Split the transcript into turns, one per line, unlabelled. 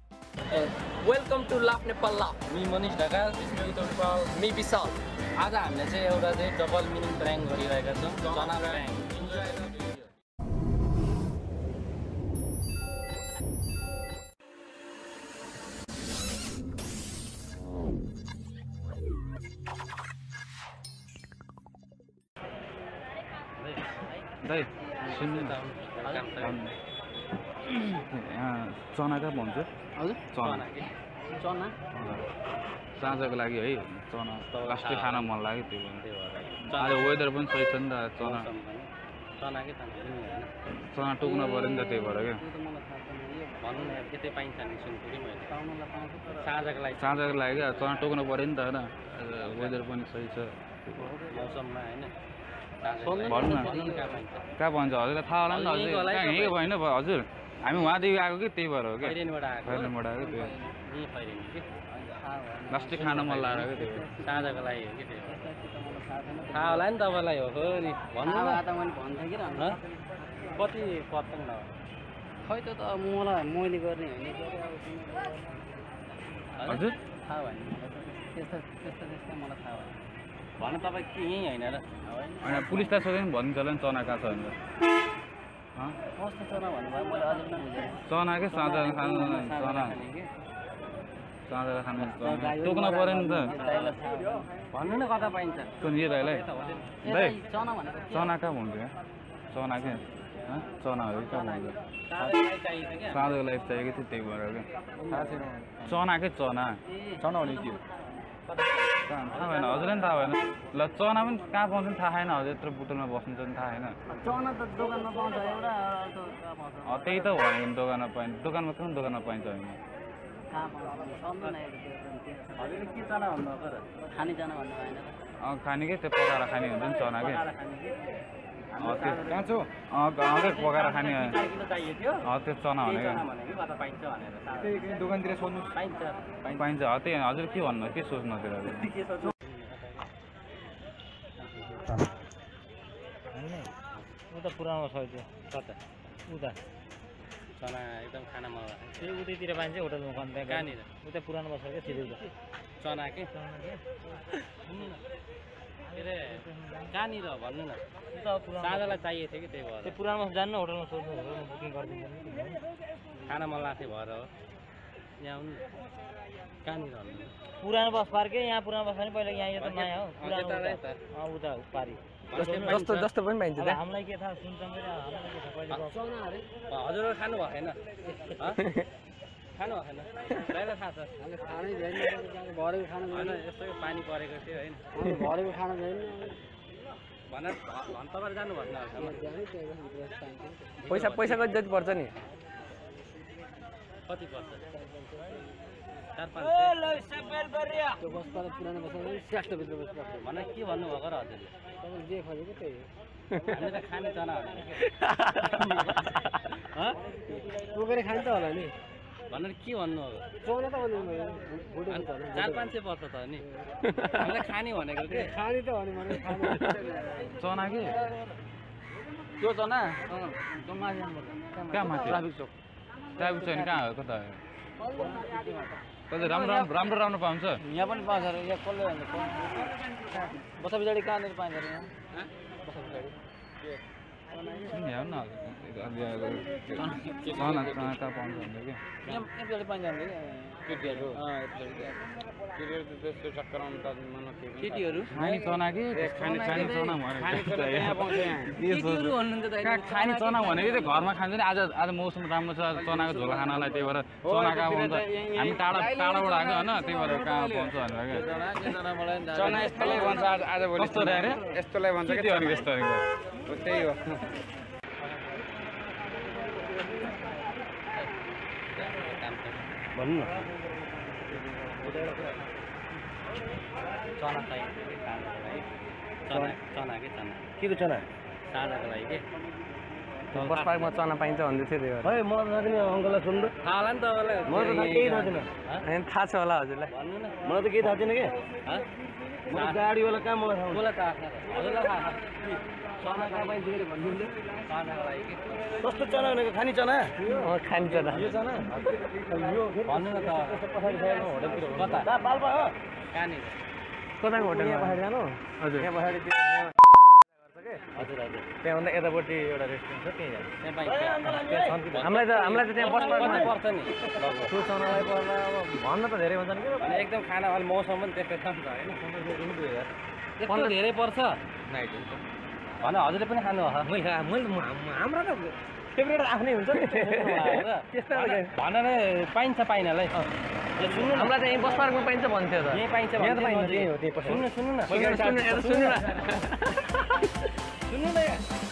Welcome to laugh Nepal laugh.
Me Manish Dhakal,
me Vishal.
आज हामीले चाहिँ एउटा चाहिँ डबल मिनिङ प्र्याङ्क गरिरहेका छौँ, चना प्र्याङ्क।
दाइ सुन्नु न चना कहाँ भन्छ?
हजुर
चना
चना
साँझको लागि है चना लास्टै खान मन लाग्यो त्यो भएर आज वेदर पनि सही छ नि त चना
चनाकै
चना टोक्न पऱ्यो नि त त्यही भएर क्या
भन्नु न के चाहिँ पाइन्छ नि सुन्छु कि मैले पाउनलाई पाउँछु तर साँझको
लागि क्या चना टोक्न पऱ्यो नि त होइन वेदर पनि सही छ
मौसममा होइन
भन्नु न कहाँ भन्छ हजुरलाई थाहा होला नि त हजुर कहाँ हिँडेको होइन हजुर हामी वहाँदेखि आएको कि त्यही भएर हो क्या
फैरेनबाट
आएको त्यो
फैरेन कि
लास्टै खान मन लाग्यो क्या त्यो
साँझको लागि हो कि त्यो थाहा होला नि तपाईँलाई हो नि भन्नु न त मैले भन्थेँ कि कति पर्छन् न खै त मलाई मैले गर्ने होइन
हजुर
थाहा भएन त्यस्तो मलाई थाहा भएन भन्नु तपाईँ के यहीँ होइन र
होइन पुलिसलाई सोध्यो नि भनिन्छ होला नि चना कहाँ छ भनेर
कस्तो चना भन्नुभयो मैले अझै पनि बुझेँ
चना के साँझ खानु चना साँझ खानु टोक्न पऱ्यो नि त
भन्नु न कता पाइन्छ
यो दाइलाई दाइ
चना भनेको
चना कहाँ भन्छ चना के चनाहरू कहाँ भन्छ साँझको लागि चाहिएको थियो त्यही भएर क्या चना के चना चना भने के हो थाहा भएन हजुरलाई पनि थाहा भएन ल चना पनि कहाँ पाउँछ नि थाहा छैन हजुर यत्रो बुटलमा बस्नुहुन्छ नि थाहा छैन
चना त दोकानमा पाउँछ एउटा
त्यही त भनेको नि दोकानमा पाइन्छ दोकानमा कुन दोकानमा पाइन्छ होइन
हजुरले के चना भन्नुभएको र खाने चना भन्नु भएन
खाने के त्यो पकाएर खाने हुन्छ नि चना के कहाँ छु पकाएर खाने त्यो चना भनेको दोकानतिर सोध्नु पाइन्छ त्यही हजुर के भन्नु के सोच्नु त्यो
उता पुरानो छ त्यो कता उता चना एकदम खाना मन लाग्छ त्यो उतैतिर पाइन्छ होटलमा खानु त्यहाँ कहाँनिर उता पुरानो बस्छ क्या सिधै चना के के अरे कहाँनिर भन्नु न साँझलाई चाहिएको थियो कि त्यही भएर त्यो पुरानो बस जान्नु होटलमा सोध्नु बुकिङ गरिदिन्छ खाना मन लाग्थ्यो भएर हो यहाँ आउनु कहाँनिर भन्नु पुरानो बस पार्कै यहाँ पुरानो बस पनि पहिला यहाँ यो त नयाँ हो पुरानो उता पारि
जस्तो पनि पाइन्छ
हामीलाई के थाहा सुन्छौँ हजुरहरू खानु भएन खानु भएन पहिला थाहा छ खानै भरेको खानु होइन यस्तो पानी परेको थियो होइन भरेको खानु छैन भनेर तपाईँहरू जानुभएन
पैसा कति जति पर्छ नि
कति पर्छ 4-5 त्यो बस पर पुरानो बस स्याक्टोभित्र बस्छ भने के भन्नुभएको र हजुरले तपाईँले जे खोजेको त्यही हो हामी त खाने चना टोकेर खान्छ होला नि भनेर के भन्नु अब चना त भन्नु 400-500 पर्छ त नि हामीलाई खाने भनेको के खाने त भने
चना के त्यो चना कहाँ माथि ट्राफिक चौक नि कहाँ हो कता राम्रो पाउँछ
यहाँ पनि पाउँछ यहाँ कसले बसा पछाडि कहाँनिर पाइन्छ यहाँ बसा पछाडि
चना कहाँ पाउँछ भन्दा कि
यहाँ पछाडि पाइन्छ भने केटीहरू केटीहरू
खाने चना कि खाने चना खाने चना भनेको चाहिँ घरमा खान्छ नि आज मौसम राम्रो छ चनाको झोल खानलाई त्यही भएर चना कहाँ पाउँछ हामी टाढाबाट आएको होइन त्यही भएर कहाँ पाउँछ भनेर क्या
चना यस्तोलाई भन्छ आज भोलि
कस्तो अरे
यस्तोलाई भन्छ
के अनि यस्तो
त्यही हो
भन्नु न चना चाहिन्छ कि खानको लागि चना के चना के को चना सादाको लागि के
बस पार्कमा चना पाइन्छ भन्दै थियो त्यो
खै म नदिने अङ्कललाई सुन्नु थाहा होला नि तपाईँलाई मलाई त केही थाहा छैन
थाहा छ होला हजुरलाई
भन्नु न मलाई त केही थाहा छैन के गाडीवाला कहाँ मलाई थाहा मलाई थाहा छ हजुरलाई थाहा छ चना कहाँ पाइन्छ फेरि भनिदिनु चनाको लागि के
कस्तो चना भनेको खाने चना
खान्छ त
यो चना यो
भन्नु न त
पछाडि साइडमा होटलतिर
कता
दा पाल्पा हो
कहाँनिर
कताको होटलमा
यहाँ पछाडि जानु
हजुर
यहाँ पछाडि त्यो
हजुर हजुर
त्यहाँभन्दा यतापट्टि एउटा रेस्टुरेन्ट छ त्यहीँ जानु
त्यहाँ पाइन्छ
त्यहाँ छन् कि
हामीलाई त त्यहाँ बस
कति पर्छ नि
त्यो चनालाई पर्ला अब भन्न त धेरै भन्छन् कि
अनि एकदम खाना अहिले मौसम पनि त्यस्तै छ नि त होइन यस्तो धेरै पर्छ
नाइट
भन हजुरले पनि खानु हो
मैले हाम्रो त फेभरेट आफ्नै हुन्छ नि त्यस्तै
भनेर पाइन्छ पाइनलाई सुन्नु न
हामीलाई त यहीँ बस पार्कमा पाइन्छ भन्थ्यो त
यहीँ पाइन्छ
यहाँ त
भन्थ्यो
पाइन्छ
नि।
त्यही हो त्यही पछाडि
सुन्नु न
सुन्नु न
सुन्नु न